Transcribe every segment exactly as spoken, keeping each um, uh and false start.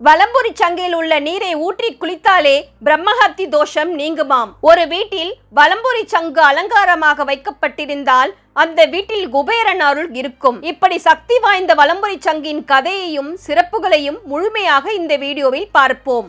வலம்புரி சங்கில் உள்ள நீரை ஊற்றி குளித்தாலே பிரம்மஹத்தி தோஷம் நீங்குமாம். ஒரு வீட்டில் வலம்புரி சங்கு அலங்காரமாக வைக்கப்பட்டிருந்தால் அந்த வீட்டில் குபேரன் அருள் இருக்கும். இப்படி சக்தி வாய்ந்த வலம்புரி சங்கின் கதையையும் சிறப்புகளையும் முழுமையாக இந்த வீடியோவில் பார்ப்போம்.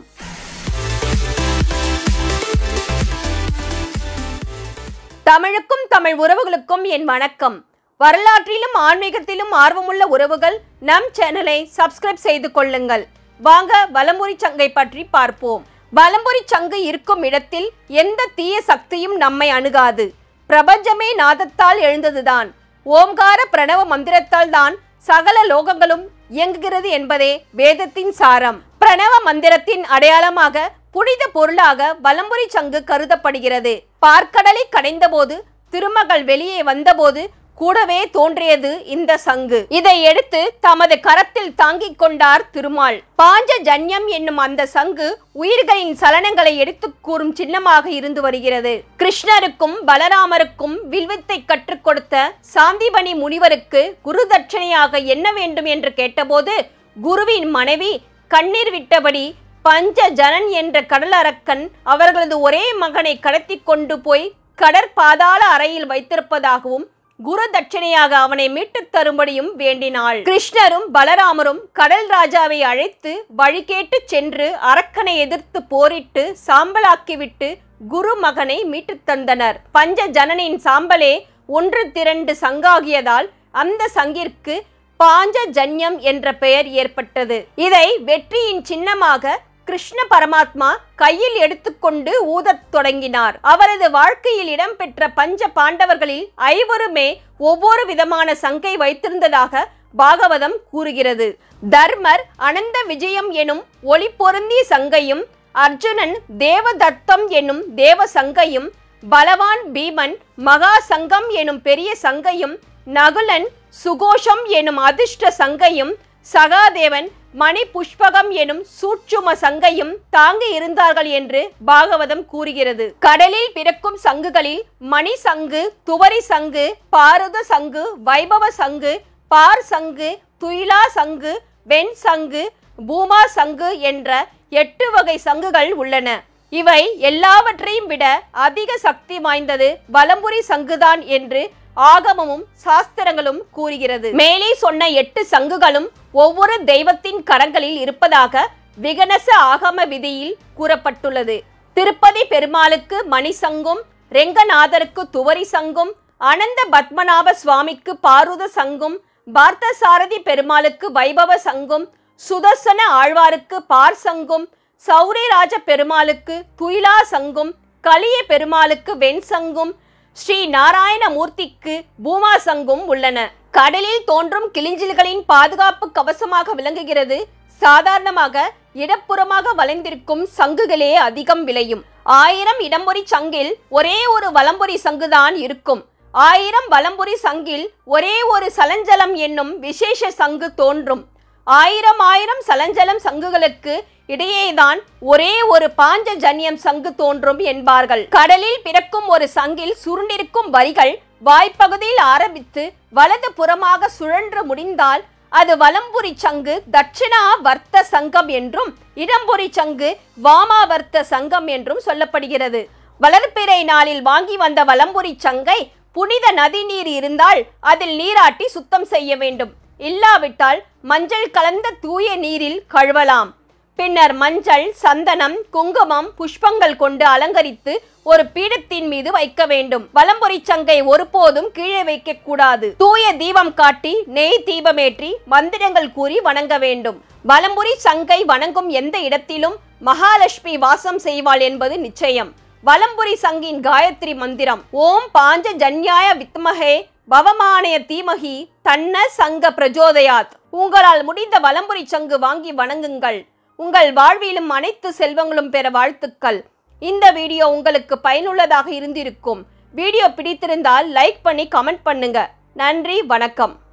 தமிழுக்கும் தமிழ் உறவுகளுக்கும் என் வணக்கம். வரலாற்றிலும் ஆன்மீகத்திலும் ஆர்வமுள்ள உறவுகள் நம் சேனலை சப்ஸ்கிரைப் செய்து கொள்ளுங்கள். வாங்க வலம்புரி சங்கை பற்றி பார்ப்போம். வலம்புரி சங்கு இருக்கும் இடத்தில் எந்த தீய சக்தியும் நம்மை அணுகாது. பிரபஞ்சமே நாதத்தால் எழுந்ததுதான். ஓம்கார பிரணவ மந்திரத்தால் தான் சகல லோகங்களும் இயங்குகிறது என்பதே வேதத்தின் சாரம். பிரணவ மந்திரத்தின் அடையாளமாக புனித பொருளாக வலம்புரி சங்கு கருதப்படுகிறது. பார்க்கடலை கடைந்தபோது திருமகள் வெளியே வந்தபோது கூடவே தோன்றியது இந்த சங்கு. இதை எடுத்து தமது கரத்தில் தாங்கிக் கொண்டார் திருமால். பாஞ்ச ஜன்யம் என்னும் அந்த சங்கு உயிர்களின் சலனங்களை எடுத்து கூறும் சின்னமாக இருந்து வருகிறது. கிருஷ்ணருக்கும் பலராமருக்கும் வில்வித்தை கற்றுக் கொடுத்த சாந்திபனி முனிவருக்கு குரு தட்சணையாக என்ன வேண்டும் என்று கேட்டபோது குருவின் மனைவி கண்ணீர் விட்டபடி பஞ்ச ஜனன் என்ற கடலரக்கன் அவர்களது ஒரே மகனை கடத்தி கொண்டு போய் கடற்பாதாள அறையில் வைத்திருப்பதாகவும் குரு தட்சணையாக அவனை மீட்டு தரும்படியும் வேண்டினாள். கிருஷ்ணரும் பலராமரும் கடல் ராஜாவை அழைத்து வழி கேட்டு சென்று அரக்கனை எதிர்த்து போரிட்டு சாம்பலாக்கிவிட்டு குரு மகனை மீட்டு தந்தனர். பஞ்ச ஜனனின் சாம்பலே ஒன்று திரண்டு சங்காகியதால் அந்த சங்கிற்கு பாஞ்ச ஜன்யம் என்ற பெயர் ஏற்பட்டது. இதை வெற்றியின் சின்னமாக கிருஷ்ண பரமாத்மா கையில் எடுத்துக்கொண்டு ஊதத் தொடங்கினார். அவரது வாழ்க்கையில் இடம்பெற்ற பஞ்ச பாண்டவர்களில் ஐவருமே ஒவ்வொரு விதமான சங்கை வைத்திருந்ததாக பாகவதம் கூறுகிறது. தர்மர் அனந்த விஜயம் எனும் ஒளி பொருந்திய சங்கையும், அர்ஜுனன் தேவதத்தம் எனும் தேவ சங்கையும், பலவான் பீமன் மகா சங்கம் எனும் பெரிய சங்கையும், நகுலன் சுகோஷம் எனும் அதிர்ஷ்ட சங்கையும், சகாதேவன் மணி புஷ்பகம் எனும் சூட்சும சங்கையும் தாங்கி இருந்தார்கள் என்று பாகவதம் கூறுகிறது. கடலில் பிறக்கும் சங்குகளில் மணி சங்கு, துவரி சங்கு, பாரத சங்கு, வைபவ சங்கு, பார் சங்கு, துயிலா சங்கு, வெண் சங்கு, பூமா சங்கு என்ற எட்டு வகை சங்குகள் உள்ளன. இவை எல்லாவற்றையும் விட அதிக சக்தி வாய்ந்தது வலம்புரி சங்குதான் என்று ஆகமமும் சாஸ்திரங்களும் கூறுகிறது. மேலே சொன்ன எட்டு சங்குகளும் ஒவ்வொரு தெய்வத்தின் கரங்களில் இருப்பதாக விகனச ஆகம விதியில் கூறப்பட்டுள்ளது. திருப்பதி பெருமாளுக்கு மணி சங்கும், ரெங்கநாதருக்கு துவரி சங்கும், அனந்த பத்மநாப சுவாமிக்கு பாருத சங்கும், பார்த்தசாரதி பெருமாளுக்கு வைபவ சங்கும், சுதர்சன ஆழ்வாருக்கு பார் சங்கும், சௌரிராஜ பெருமாளுக்கு துயிலா சங்கும், கலிய பெருமாளுக்கு வெண் சங்கும், ஸ்ரீ நாராயண மூர்த்திக்கு பூமா சங்கும் உள்ளன. கடலில் தோன்றும் கிளிஞ்சில்களின் பாதுகாப்பு கவசமாக விளங்குகிறது. சாதாரணமாக இடப்புறமாக வளைந்திருக்கும் சங்குகளே அதிகம் விளையும். ஆயிரம் இடம்புரி சங்கில் ஒரே ஒரு வலம்புரி சங்குதான் இருக்கும். ஆயிரம் வலம்புரி சங்கில் ஒரே ஒரு சலஞ்சலம் என்னும் விசேஷ சங்கு தோன்றும். ஆயிரம் ஆயிரம் சலஞ்சலம் சங்குகளுக்கு இடையேதான் ஒரே ஒரு பாஞ்ச ஜன்யம் சங்கு தோன்றும் என்பார்கள். கடலில் பிறக்கும் ஒரு சங்கில் சுருண்டிருக்கும் வரிகள் வாய்ப்பகுதியில் ஆரம்பித்து வலது புறமாக சுழன்று முடிந்தால் அது வலம்புரி சங்கு தட்சிணா வர்த்த சங்கம் என்றும், இடம்புரி சங்கு வாமாவர்த்த சங்கம் என்றும் சொல்லப்படுகிறது. வளர்பிறை நாளில் வாங்கி வந்த வலம்புரி சங்கை புனித நதி நீர் இருந்தால் அதில் நீராட்டி சுத்தம் செய்ய வேண்டும். இல்லாவிட்டால் மஞ்சள் கலந்த தூய நீரில் கழுவலாம். பின்னர் மஞ்சள், சந்தனம், குங்குமம், புஷ்பங்கள் கொண்டு அலங்கரித்து ஒரு பீடத்தின் மீது வைக்க வேண்டும். வலம்புரி சங்கை ஒருபோதும் கீழே வைக்க கூடாது. தூய தீபம் காட்டி நெய் தீபமேற்றி மந்திரங்கள் கூறி வணங்க வேண்டும். வலம்புரி சங்கை வணங்கும் எந்த இடத்திலும் மகாலட்சுமி வாசம் செய்வாள் என்பது நிச்சயம். வலம்புரி சங்கின் காயத்ரி மந்திரம் ஓம் பாஞ்ச ஜன்யாய வித்மஹே பவமானய தீமகி தன்ன சங்க பிரஜோதயாத். உங்களால் முடிந்த வலம்புரி சங்கு வாங்கி வணங்குங்கள். உங்கள் வாழ்விலும் அனைத்து செல்வங்களும் பெற வாழ்த்துக்கள். இந்த வீடியோ உங்களுக்கு பயனுள்ளதாக இருந்திருக்கும். வீடியோ பிடித்திருந்தால் லைக் பண்ணி கமெண்ட் பண்ணுங்க. நன்றி, வணக்கம்.